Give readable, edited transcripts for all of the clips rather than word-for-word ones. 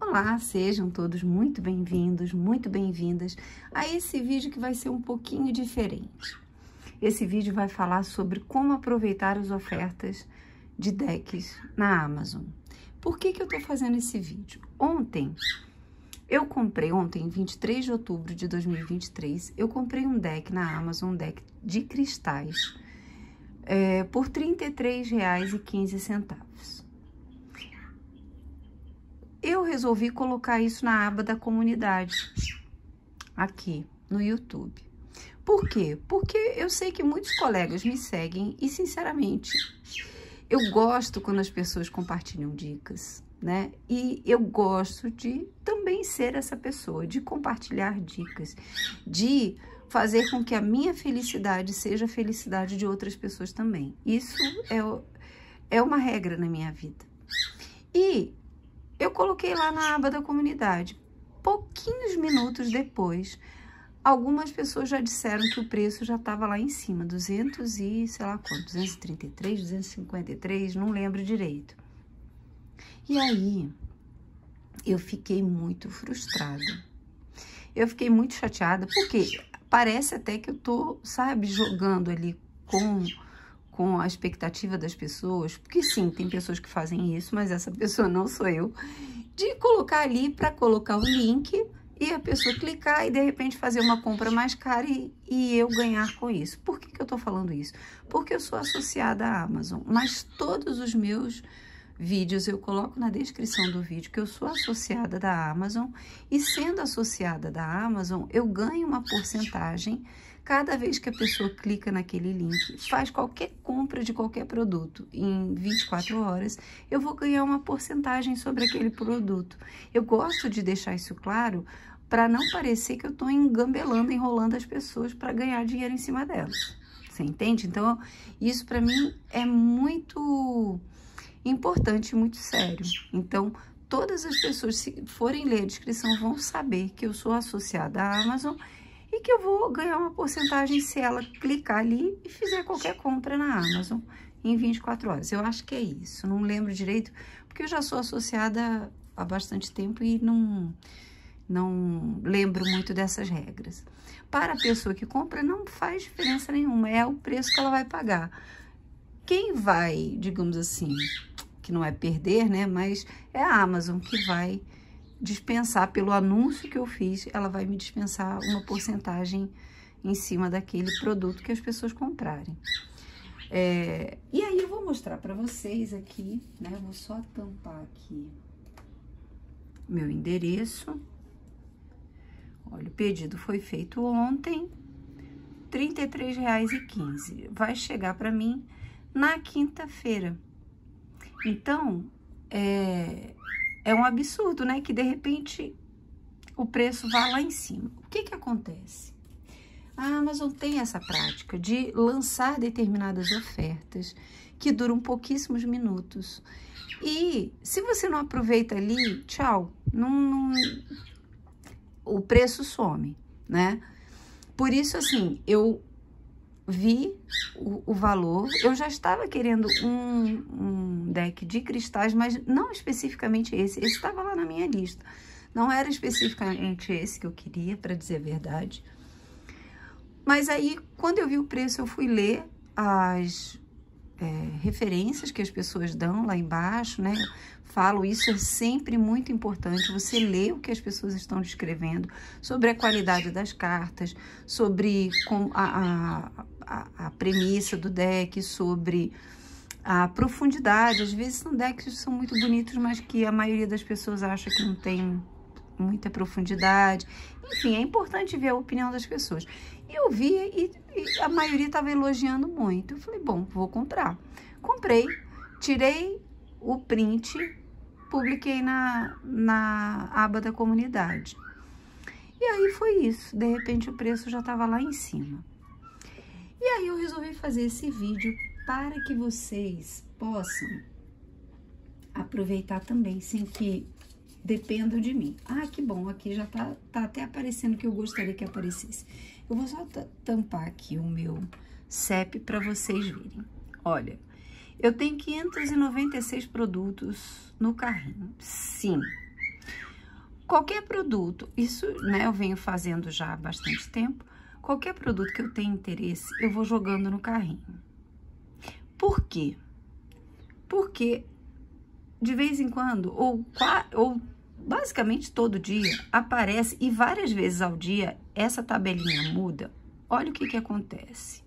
Olá, sejam todos muito bem-vindos, muito bem-vindas a esse vídeo que vai ser um pouquinho diferente. Esse vídeo vai falar sobre como aproveitar as ofertas de decks na Amazon. Por que eu tô fazendo esse vídeo? Ontem, 23 de outubro de 2023, eu comprei um deck na Amazon, um deck de cristais, por R$ 33,15. Eu resolvi colocar isso na aba da comunidade, aqui no YouTube. Por quê? Porque eu sei que muitos colegas me seguem e, sinceramente, eu gosto quando as pessoas compartilham dicas, né? E eu gosto de também ser essa pessoa, de compartilhar dicas, de fazer com que a minha felicidade seja a felicidade de outras pessoas também. Isso é uma regra na minha vida. E eu coloquei lá na aba da comunidade. Pouquinhos minutos depois, algumas pessoas já disseram que o preço já estava lá em cima, 200 e sei lá quanto, 233, 253, não lembro direito. E aí, eu fiquei muito frustrada. Eu fiquei muito chateada, porque parece até que eu tô, sabe, jogando ali com a expectativa das pessoas, porque sim, tem pessoas que fazem isso, mas essa pessoa não sou eu, de colocar ali para colocar o link e a pessoa clicar e de repente fazer uma compra mais cara e eu ganhar com isso. Por que eu tô falando isso? Porque eu sou associada à Amazon, mas todos os meus vídeos eu coloco na descrição do vídeo que eu sou associada da Amazon e sendo associada da Amazon, eu ganho uma porcentagem cada vez que a pessoa clica naquele link, faz qualquer compra de qualquer produto em 24 horas, eu vou ganhar uma porcentagem sobre aquele produto. Eu gosto de deixar isso claro para não parecer que eu estou engambelando, enrolando as pessoas para ganhar dinheiro em cima delas. Você entende? Então, isso para mim é muito importante, muito sério. Então, todas as pessoas, se forem ler a descrição, vão saber que eu sou associada à Amazon e que eu vou ganhar uma porcentagem se ela clicar ali e fizer qualquer compra na Amazon em 24 horas. Eu acho que é isso, não lembro direito, porque eu já sou associada há bastante tempo e não lembro muito dessas regras. Para a pessoa que compra, não faz diferença nenhuma, é o preço que ela vai pagar. Quem vai, digamos assim, que não é perder, né, mas é a Amazon que vai dispensar pelo anúncio que eu fiz, ela vai me dispensar uma porcentagem em cima daquele produto que as pessoas comprarem. E aí eu vou mostrar para vocês aqui, né, vou só tampar aqui meu endereço. Olha, o pedido foi feito ontem, R$ 33,15, vai chegar para mim na quinta-feira. Então, é um absurdo, né? Que de repente o preço vá lá em cima. O que acontece? A Amazon tem essa prática de lançar determinadas ofertas que duram pouquíssimos minutos. E se você não aproveita ali, tchau, o preço some, né? Por isso, assim, eu vi o valor, eu já estava querendo um deck de cristais, mas não especificamente esse estava lá na minha lista, não era especificamente esse que eu queria, para dizer a verdade. Mas aí, quando eu vi o preço, eu fui ler as referências que as pessoas dão lá embaixo, né? Falo, isso é sempre muito importante, você lê o que as pessoas estão descrevendo sobre a qualidade das cartas, sobre a premissa do deck, sobre a profundidade. Às vezes são decks que são muito bonitos, mas que a maioria das pessoas acha que não tem muita profundidade. Enfim, é importante ver a opinião das pessoas. E eu vi e a maioria estava elogiando muito. Eu falei, bom, vou comprar. Comprei, tirei o print, publiquei na aba da comunidade. E aí foi isso. De repente o preço já estava lá em cima. E aí eu resolvi fazer esse vídeo para que vocês possam aproveitar também, sem que dependam de mim. Ah, que bom, aqui já tá até aparecendo o que eu gostaria que aparecesse. Eu vou só tampar aqui o meu CEP para vocês verem. Olha, eu tenho 596 produtos no carrinho, sim. qualquer produto, isso, né, eu venho fazendo já há bastante tempo, qualquer produto que eu tenha interesse, eu vou jogando no carrinho. Por quê? Porque de vez em quando, ou basicamente todo dia, aparece, e várias vezes ao dia, essa tabelinha muda. Olha o que acontece.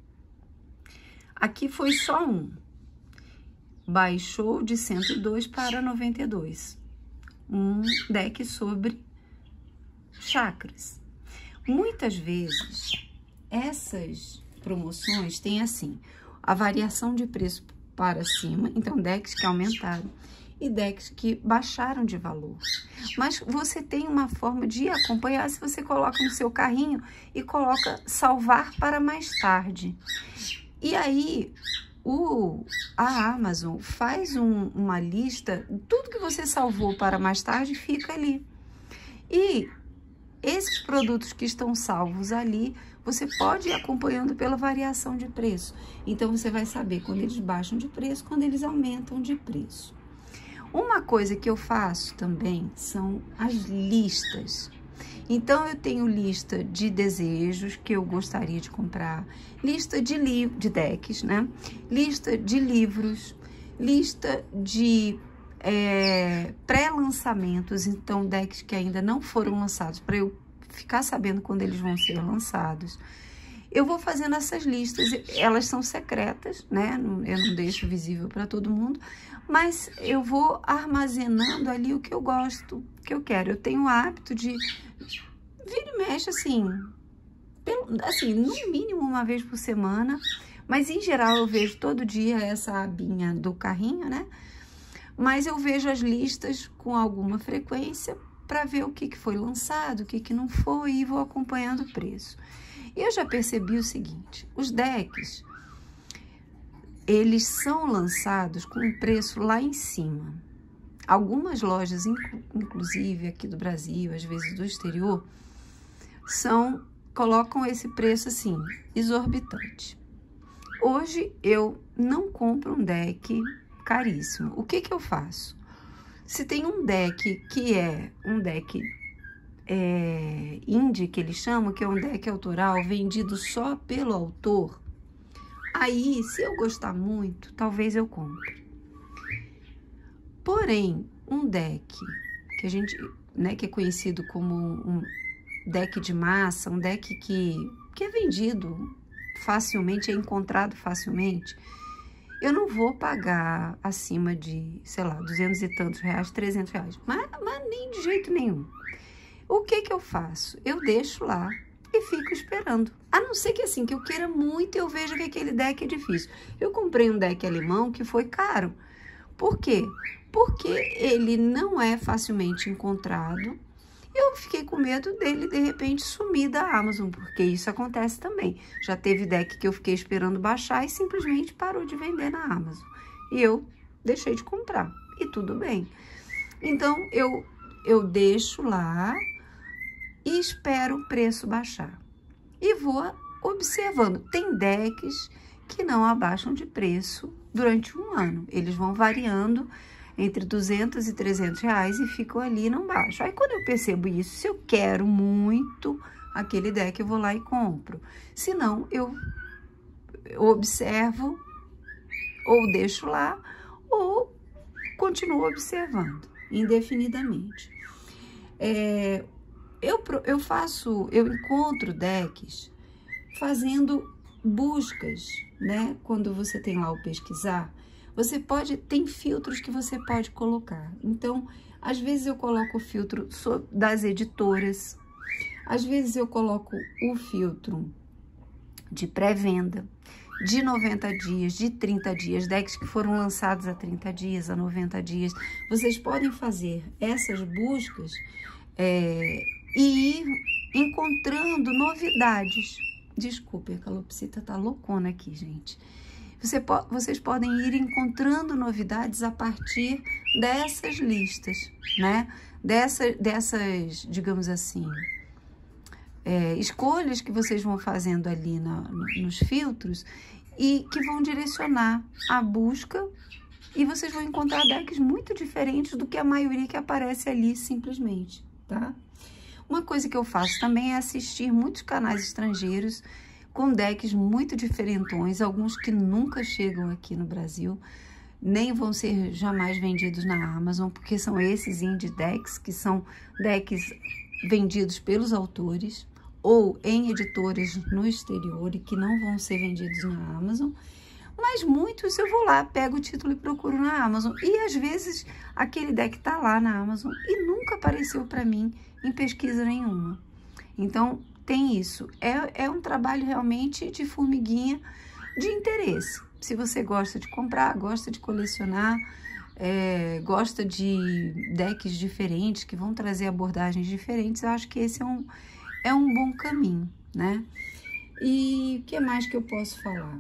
Aqui foi só um. Baixou de 102 para 92. Um deck sobre chakras. Muitas vezes, essas promoções têm assim, a variação de preço para cima, então decks que aumentaram e decks que baixaram de valor. Mas você tem uma forma de acompanhar se você coloca no seu carrinho e coloca salvar para mais tarde. E aí, a Amazon faz uma lista, tudo que você salvou para mais tarde fica ali. E esses produtos que estão salvos ali, você pode ir acompanhando pela variação de preço. Então, você vai saber quando eles baixam de preço, quando eles aumentam de preço. Uma coisa que eu faço também são as listas. Então, eu tenho lista de desejos que eu gostaria de comprar, lista de decks, né? Lista de livros, lista de pré-lançamentos, então decks que ainda não foram lançados, para eu ficar sabendo quando eles vão ser lançados. Eu vou fazendo essas listas, elas são secretas, né? Eu não deixo visível para todo mundo, mas eu vou armazenando ali o que eu gosto, o que eu quero. Eu tenho o hábito de vira e mexe assim, no mínimo uma vez por semana, mas em geral eu vejo todo dia essa abinha do carrinho, né? Mas eu vejo as listas com alguma frequência para ver o que foi lançado, o que não foi, e vou acompanhando o preço. E eu já percebi o seguinte, os decks, eles são lançados com um preço lá em cima. Algumas lojas, inclusive aqui do Brasil, às vezes do exterior, colocam esse preço assim, exorbitante. Hoje eu não compro um deck caríssimo. O que eu faço? Se tem um deck que é um deck indie, que eles chamam, que é um deck autoral, vendido só pelo autor, aí, se eu gostar muito, talvez eu compre. Porém, um deck que a gente, né, que é conhecido como um deck de massa, um deck que é vendido facilmente, é encontrado facilmente, eu não vou pagar acima de, sei lá, 200 e tantos reais, 300 reais, mas nem de jeito nenhum. O que eu faço? Eu deixo lá e fico esperando. A não ser que assim, que eu queira muito e eu vejo que aquele deck é difícil. Eu comprei um deck alemão que foi caro. Por quê? Porque ele não é facilmente encontrado. Eu fiquei com medo dele, de repente, sumir da Amazon, porque isso acontece também. Já teve deck que eu fiquei esperando baixar e simplesmente parou de vender na Amazon. E eu deixei de comprar. E tudo bem. Então, eu deixo lá e espero o preço baixar. E vou observando. Tem decks que não abaixam de preço durante um ano. Eles vão variando entre 200 e 300 reais e ficam ali e não baixam. Aí, quando eu percebo isso, se eu quero muito aquele deck, eu vou lá e compro. Se não, eu observo, ou deixo lá, ou continuo observando indefinidamente. Eu encontro decks fazendo buscas, né? Quando você tem lá o pesquisar, tem filtros que você pode colocar. Então, às vezes eu coloco o filtro das editoras, às vezes eu coloco o filtro de pré-venda, de 90 dias, de 30 dias, decks que foram lançados há 30 dias, há 90 dias. Vocês podem fazer essas buscas e ir encontrando novidades. Desculpe, a calopsita tá loucona aqui, gente. Vocês podem ir encontrando novidades a partir dessas listas, né? Dessas, digamos assim, escolhas que vocês vão fazendo ali nos filtros e que vão direcionar a busca, e vocês vão encontrar decks muito diferentes do que a maioria que aparece ali simplesmente, tá? Uma coisa que eu faço também é assistir muitos canais estrangeiros com decks muito diferentões, alguns que nunca chegam aqui no Brasil, nem vão ser jamais vendidos na Amazon, porque são esses indie decks, que são decks vendidos pelos autores ou em editoras no exterior e que não vão ser vendidos na Amazon. Mas muitos eu vou lá, pego o título e procuro na Amazon. E às vezes aquele deck tá lá na Amazon e nunca apareceu para mim em pesquisa nenhuma. Então tem isso. É um trabalho realmente de formiguinha de interesse. Se você gosta de comprar, gosta de colecionar, gosta de decks diferentes que vão trazer abordagens diferentes, eu acho que esse é um bom caminho, né? E o que mais que eu posso falar?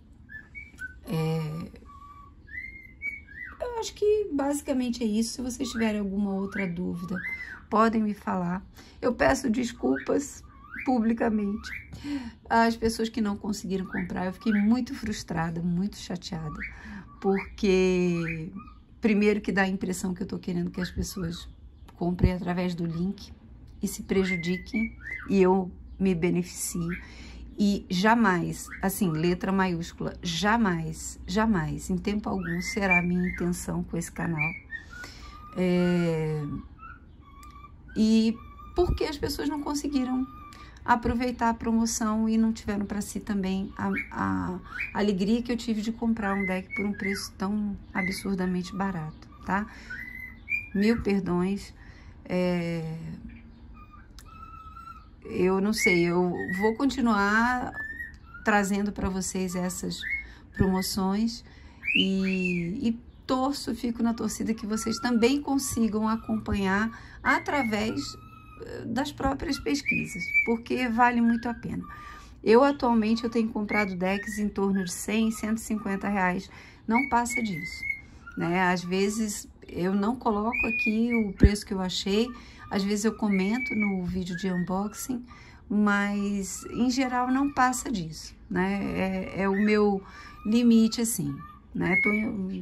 Eu acho que basicamente é isso. Se vocês tiverem alguma outra dúvida, podem me falar. Eu peço desculpas publicamente às pessoas que não conseguiram comprar. Eu fiquei muito frustrada, muito chateada, porque primeiro que dá a impressão que eu tô querendo que as pessoas comprem através do link e se prejudiquem e eu me beneficie. E jamais, assim, letra maiúscula, jamais, jamais, em tempo algum, será a minha intenção com esse canal. E porque as pessoas não conseguiram aproveitar a promoção e não tiveram para si também a alegria que eu tive de comprar um deck por um preço tão absurdamente barato, tá? Mil perdões. Eu não sei, eu vou continuar trazendo para vocês essas promoções e fico na torcida que vocês também consigam acompanhar através das próprias pesquisas, porque vale muito a pena. Atualmente eu tenho comprado decks em torno de 100, 150 reais, não passa disso, né? Às vezes eu não coloco aqui o preço que eu achei, às vezes eu comento no vídeo de unboxing, mas em geral não passa disso, né? É o meu limite, assim, né? Tô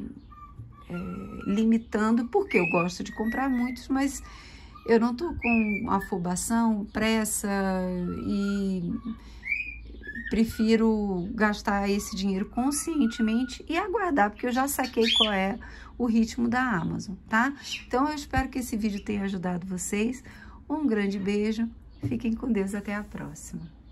limitando porque eu gosto de comprar muitos, mas eu não tô com afobação, pressa e prefiro gastar esse dinheiro conscientemente e aguardar, porque eu já saquei qual é o ritmo da Amazon, tá? Então, eu espero que esse vídeo tenha ajudado vocês. Um grande beijo, fiquem com Deus, até a próxima.